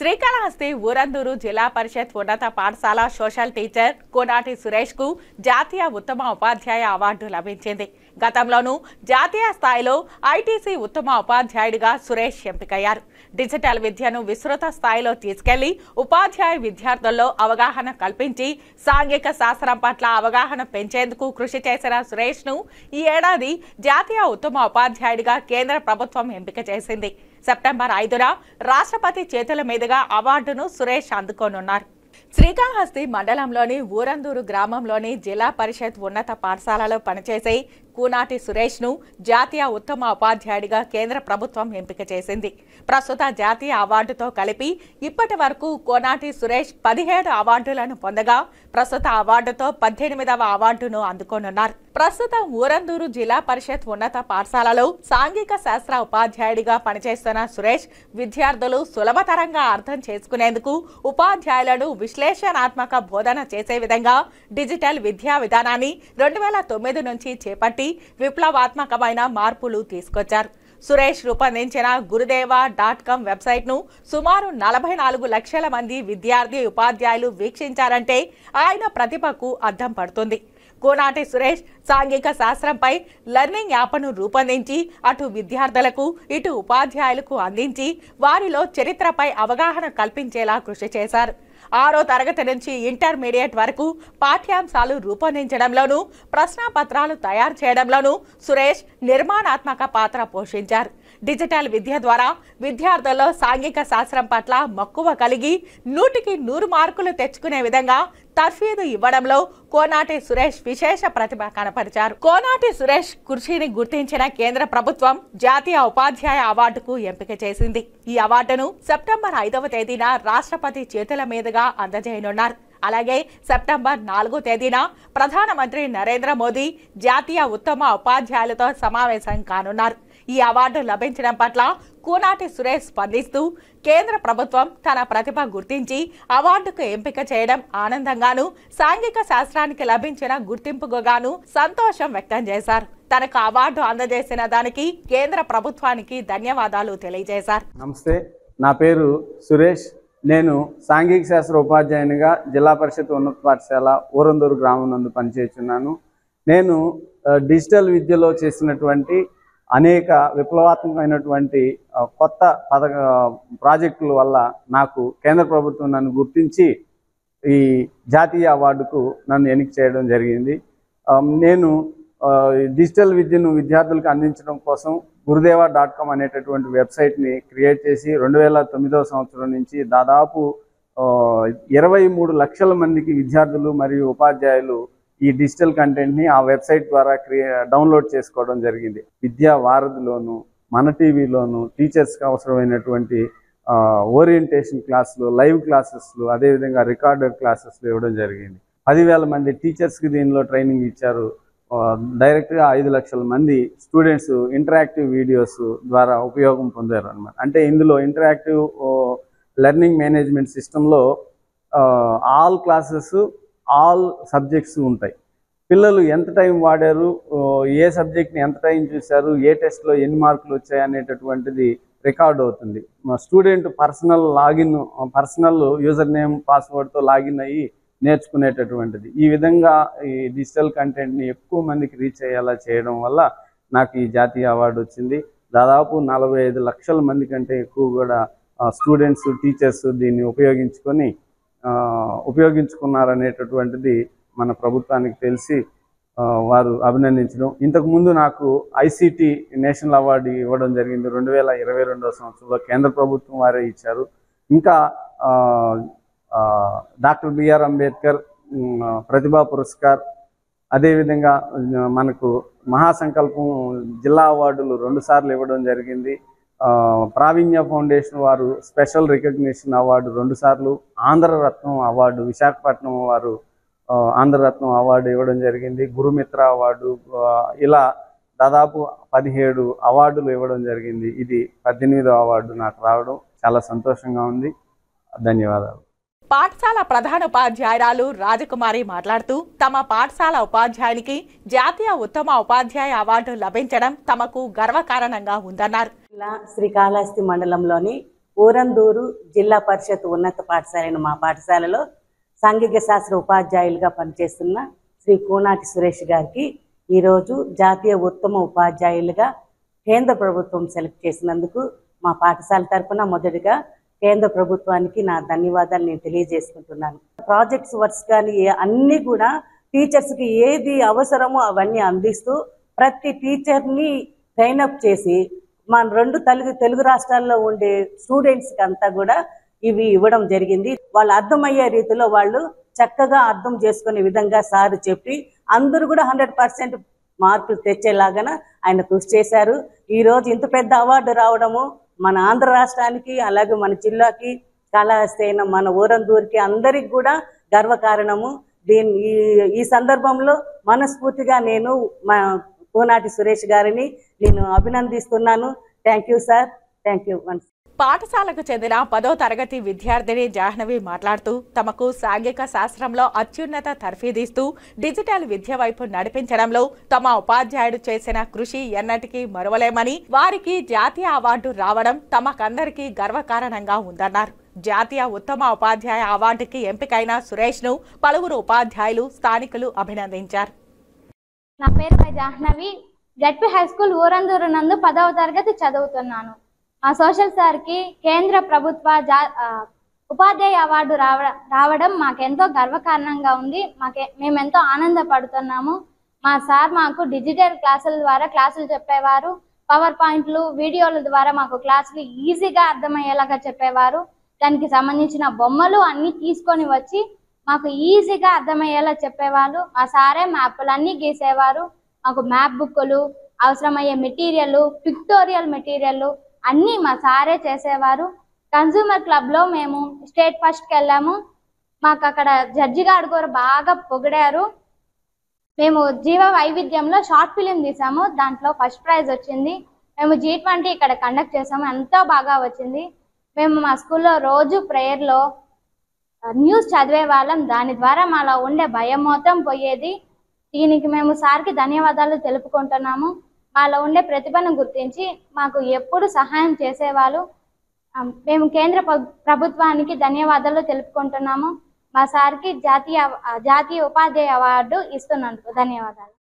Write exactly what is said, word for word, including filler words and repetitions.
శ్రీకాళహస్తి ఊరందూరు జిల్లా పరిషత్ ఉన్నత పాఠశాల సోషల్ టీచర్ కోనాటి సురేష్ కు జాతీయ ఉత్తమ ఉపాధ్యాయ అవార్డు లభించింది. గతంలోనూ జాతీయ స్థాయిలో ఐటీసీ ఉత్తమ ఉపాధ్యాయుడిగా సురేష్ ఎంపికయ్యారు. డిజిటల్ విద్యను విస్తృత స్థాయిలో తీసుకెళ్లి ఉపాధ్యాయ విద్యార్థుల్లో అవగాహన కల్పించి సాంఘిక శాస్త్రం పట్ల అవగాహన పెంచేందుకు కృషి చేసిన సురేష్ ను ఈ ఏడాది జాతీయ ఉత్తమ ఉపాధ్యాయుడిగా కేంద్ర ప్రభుత్వం ఎంపిక చేసింది. సెప్టెంబర్ ఐదున రాష్ట్రపతి చేతుల మీదుగా అవార్డును సురేష్ అందుకోనున్నారు. శ్రీకాళహస్తి మండలంలోని ఊరందూరు గ్రామంలోని జిల్లా పరిషత్ ఉన్నత పాఠశాలలో పనిచేసే కూనాటి సురేష్ ను జాతీయ ఉత్తమ ఉపాధ్యాయుడిగా కేంద్ర ప్రభుత్వం ఎంపిక చేసింది. ప్రస్తుత జాతీయ అవార్డుతో కలిపి ఇప్పటి వరకు కోనాటి సురేష్ పదిహేడు అవార్డులను పొందగా ప్రస్తుత అవార్డుతో పద్దెనిమిదవ అవార్డును అందుకోనున్నారు. ప్రస్తుతం ఊరందూరు జిల్లా పరిషత్ ఉన్నత పాఠశాలలో సాంఘిక శాస్త్ర ఉపాధ్యాయుడిగా పనిచేస్తున్న సురేష్ విద్యార్థులు సులభతరంగా అర్థం చేసుకునేందుకు ఉపాధ్యాయులను విశ్లేషణాత్మక బోధన చేసే విధంగా డిజిటల్ విద్యా విధానాన్ని రెండు వేల తొమ్మిది నుంచి చేపట్టి విప్లవాత్మకమైన మార్పులు తీసుకొచ్చారు. సురేష్ రూపొందించిన గురుదేవ డాట్ కామ్ వెబ్సైట్ ను సుమారు నలభై నాలుగు లక్షల మంది విద్యార్థి ఉపాధ్యాయులు వీక్షించారంటే ఆయన ప్రతిభకు అద్దం పడుతుంది. కోనాటి సురేష్ సాంఘిక శాస్త్రంపై లెర్నింగ్ యాప్ను రూపొందించి అటు విద్యార్థులకు ఇటు ఉపాధ్యాయులకు అందించి వారిలో చరిత్రపై అవగాహన కల్పించేలా కృషి చేశారు. ఆరో తరగతి నుంచి ఇంటర్మీడియట్ వరకు పాఠ్యాంశాలు రూపొందించడంలోనూ ప్రశ్నాపత్రాలు తయారు చేయడంలోనూ సురేష్ నిర్మాణాత్మక పాత్ర పోషించారు. డిజిటల్ విద్య ద్వారా విద్యార్థుల్లో సాంఘిక శాస్త్రం పట్ల మక్కువ కలిగి నూటికి నూరు మార్కులు తెచ్చుకునే విధంగా తర్ఫీదు ఇవ్వడంలో కోనాటి సురేష్ విశేష ప్రతిభ కనపరిచారు. కోనాటి సురేష్ కృషిని గుర్తించిన కేంద్ర ప్రభుత్వం జాతీయ ఉపాధ్యాయ అవార్డుకు ఎంపిక చేసింది. ఈ అవార్డును సెప్టెంబర్ ఐదవ తేదీన రాష్ట్రపతి చేతుల మీదుగా అందజేయనున్నారు. అలాగే సెప్టెంబర్ నాలుగో తేదీన ప్రధానమంత్రి నరేంద్ర మోదీ జాతీయ ఉత్తమ ఉపాధ్యాయులతో సమావేశం కానున్నారు. ఈ అవార్డు లభించడం పట్ల కూనాటి సురేష్ స్పందిస్తూ కేంద్ర ప్రభుత్వం తన ప్రతిభ గుర్తించి అవార్డుకు ఎంపిక చేయడం ఆనందంగాను, సాంఘిక శాస్త్రానికి లభించిన గుర్తింపుగాను సంతోషం వ్యక్తం చేశారు. తనకు అవార్డు అందజేసిన దానికి కేంద్ర ప్రభుత్వానికి ధన్యవాదాలు తెలియజేశారు. నమస్తే, నా పేరు సురేష్. నేను సాంఘిక శాస్త్ర ఉపాధ్యాయునిగా జిల్లా పరిషత్ ఉన్నత పాఠశాల ఊరందూరు గ్రామం నందు పనిచేస్తున్నాను. నేను డిజిటల్ విద్యలో చేసినటువంటి అనేక విప్లవాత్మకమైనటువంటి కొత్త పథక ప్రాజెక్టుల వల్ల నాకు కేంద్ర ప్రభుత్వం నన్ను గుర్తించి ఈ జాతీయ అవార్డుకు నన్ను ఎన్నిక చేయడం జరిగింది. నేను డిజిటల్ విద్యను విద్యార్థులకు అందించడం కోసం గురుదేవ డాట్ కామ్ అనేటటువంటి వెబ్సైట్ని క్రియేట్ చేసి రెండు వేల తొమ్మిదవ సంవత్సరం నుంచి దాదాపు ఇరవై మూడు లక్షల మందికి విద్యార్థులు మరియు ఉపాధ్యాయులు ఈ డిజిటల్ కంటెంట్ని ఆ వెబ్సైట్ ద్వారా క్రియే డౌన్లోడ్ చేసుకోవడం జరిగింది. విద్యా వారధిలోను, మన టీవీలోను టీచర్స్కి అవసరమైనటువంటి ఓరియంటేషన్ క్లాసులు, లైవ్ క్లాసెస్లు, అదేవిధంగా రికార్డెడ్ క్లాసెస్లు ఇవ్వడం జరిగింది. పదివేల మంది టీచర్స్కి దీనిలో ట్రైనింగ్ ఇచ్చారు. డైరెక్ట్గా ఐదు లక్షల మంది స్టూడెంట్స్ ఇంటరాక్టివ్ వీడియోస్ ద్వారా ఉపయోగం పొందారు అనమాట. అంటే ఇందులో ఇంటరాక్టివ్ లెర్నింగ్ మేనేజ్మెంట్ సిస్టంలో ఆల్ క్లాసెస్, ఆల్ సబ్జెక్ట్స్ ఉంటాయి. పిల్లలు ఎంత టైం వాడారు, ఏ సబ్జెక్ట్ని ఎంత టైం చూశారు, ఏ టెస్ట్లో ఎన్ని మార్కులు వచ్చాయి అనేటటువంటిది రికార్డ్ అవుతుంది. Student personal login, personal user name, పాస్వర్డ్తో లాగిన్ అయ్యి నేర్చుకునేటటువంటిది. ఈ విధంగా ఈ డిజిటల్ కంటెంట్ని ఎక్కువ మందికి రీచ్ అయ్యేలా చేయడం వల్ల నాకు ఈ జాతీయ అవార్డు వచ్చింది. దాదాపు నలభై ఐదు లక్షల మంది కంటే ఎక్కువ కూడా స్టూడెంట్స్, టీచర్స్ దీన్ని ఉపయోగించుకొని ఉపయోగించుకున్నారనేటటువంటిది మన ప్రభుత్వానికి తెలిసి వారు అభినందించడం. ఇంతకుముందు నాకు ఐసీటీ నేషనల్ అవార్డు ఇవ్వడం జరిగింది. రెండు వేల ఇరవై రెండవ సంవత్సరంలో కేంద్ర ప్రభుత్వం వారే ఇచ్చారు. ఇంకా డాక్టర్ బిఆర్ అంబేద్కర్ ప్రతిభా పురస్కార్, అదేవిధంగా మనకు మహాసంకల్పం జిల్లా అవార్డులు రెండు సార్లు ఇవ్వడం జరిగింది. ప్రావీణ్య ఫౌండేషన్ వారు స్పెషల్ రికగ్నిషన్ అవార్డు రెండు సార్లు, ఆంధ్రరత్నం అవార్డు విశాఖపట్నం వారు ఆంధ్రరత్నం అవార్డు ఇవ్వడం జరిగింది. గురుమిత్ర అవార్డు, ఇలా దాదాపు పదిహేడు అవార్డులు ఇవ్వడం జరిగింది. ఇది పద్దెనిమిదో అవార్డు నాకు రావడం చాలా సంతోషంగా ఉంది. ధన్యవాదాలు. పాఠశాల ప్రధానోపాధ్యాయురాలు రాజకుమారి మాట్లాడుతూ తమ పాఠశాల ఉపాధ్యాయునికి జాతీయ ఉత్తమ ఉపాధ్యాయ అవార్డు లభించడం తమకు గర్వకారణంగా ఉందన్నారు. శ్రీకాళహస్తి మండలంలోని ఊరందూరు జిల్లా పరిషత్ ఉన్నత పాఠశాల మా పాఠశాలలో సాంఘిక శాస్త్ర ఉపాధ్యాయులుగా పనిచేస్తున్న శ్రీ కోనాటి సురేష్ గారికి ఈరోజు జాతీయ ఉత్తమ ఉపాధ్యాయులుగా కేంద్ర ప్రభుత్వం సెలెక్ట్ చేసినందుకు మా పాఠశాల తరఫున మొదటిగా కేంద్ర ప్రభుత్వానికి నా ధన్యవాదాలు నేను తెలియజేసుకుంటున్నాను. ప్రాజెక్ట్స్ వర్క్స్ కానీ అన్నీ కూడా టీచర్స్కి ఏది అవసరమో అవన్నీ అందిస్తూ ప్రతి టీచర్ని ట్రైనప్ చేసి మన రెండు తెలుగు తెలుగు రాష్ట్రాల్లో ఉండే స్టూడెంట్స్కి అంతా కూడా ఇవి ఇవ్వడం జరిగింది. వాళ్ళు అర్థమయ్యే రీతిలో వాళ్ళు చక్కగా అర్థం చేసుకునే విధంగా సార్ చెప్పి అందరూ కూడా హండ్రెడ్ పర్సెంట్ మార్కులు తెచ్చేలాగా ఆయన కృషి చేశారు. ఈరోజు ఇంత పెద్ద అవార్డు రావడము మన ఆంధ్ర రాష్ట్రానికి అలాగే మన జిల్లాకి కాళహస్తి అయిన మన ఊరందూరికి అందరికి కూడా గర్వకారణము. దీని ఈ ఈ సందర్భంలో మనస్ఫూర్తిగా నేను మా కోనాటి సురేష్ గారిని నేను అభినందిస్తున్నాను. Thank you sir, thank you. పాఠశాలకు చెందిన పదో తరగతి విద్యార్థిని జాహ్నవి మాట్లాడుతూ తమకు సాంఘిక శాస్త్రంలో అత్యున్నత తర్ఫీదిస్తూ డిజిటల్ విద్య వైపు నడిపించడంలో తమ ఉపాధ్యాయుడు చేసిన కృషి ఎన్నటికీ మరువలేమని, వారికి జాతీయ అవార్డు రావడం తమకందరికీ గర్వకారణంగా ఉందన్నారు. జాతీయ ఉత్తమ ఉపాధ్యాయ అవార్డుకి ఎంపికైన సురేష్ ను పలువురు ఉపాధ్యాయులు స్థానికులు అభినందించారు. నా పేరు Jahnavi. ZP high school Urandur నందు పదవ తరగతి చదువుతున్నాను. మా సోషల్ సార్కి కేంద్ర ప్రభుత్వ జా ఉపాధ్యాయ అవార్డు రావ రావడం మాకెంతో గర్వకారణంగా ఉంది. మాకే మేమెంతో ఆనందపడుతున్నాము. మా సార్ మాకు డిజిటల్ క్లాసుల ద్వారా క్లాసులు చెప్పేవారు. పవర్ పాయింట్లు వీడియోల ద్వారా మాకు క్లాసులు ఈజీగా అర్థమయ్యేలాగా చెప్పేవారు. దానికి సంబంధించిన బొమ్మలు అన్నీ తీసుకొని వచ్చి మాకు ఈజీగా అర్థమయ్యేలా చెప్పేవాళ్ళు. మా సారే మ్యాప్లన్నీ గీసేవారు. మాకు మ్యాప్ బుక్కులు, అవసరమయ్యే మెటీరియల్, పిక్టోరియల్ మెటీరియల్ అన్నీ మా సారే చేసేవారు. కన్జ్యూమర్ క్లబ్లో మేము స్టేట్ ఫస్ట్కి వెళ్ళాము. మాకు అక్కడ జడ్జి గారు కూడా బాగా పొగిడారు. మేము జీవ వైవిధ్యంలో షార్ట్ ఫిలిం తీసాము, దాంట్లో ఫస్ట్ ప్రైజ్ వచ్చింది. మేము జీ ట్వంటీ ఇక్కడ కండక్ట్ చేసాము, ఎంతో బాగా వచ్చింది. మేము మా స్కూల్లో రోజు ప్రేయర్లో న్యూస్ చదివే వాళ్ళం. దాని ద్వారా మాలో ఉండే భయం మొత్తం పోయేది. దీనికి మేము సార్కి ధన్యవాదాలు తెలుపుకుంటున్నాము. మాలో ఉండే ప్రతిభను గుర్తించి మాకు ఎప్పుడు సహాయం చేసేవాళ్ళు. మేము కేంద్ర ప్రభుత్వానికి ధన్యవాదాలు తెలుపుకుంటున్నాము. మా సార్కి జాతీయ జాతీయ ఉపాధ్యాయ అవార్డు ఇస్తున్నందుకు ధన్యవాదాలు.